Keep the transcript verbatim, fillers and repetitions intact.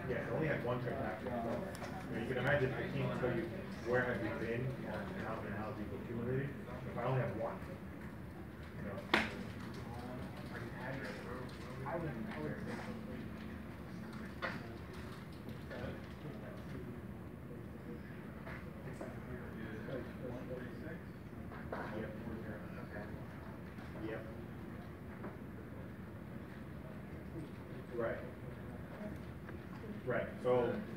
Yes, I only had one transaction. So, you know, you can imagine I can't tell you where have you been and how many houses you've accumulated if I only have one. You know. I would, I would say. Yep. Yep. Right. Right. So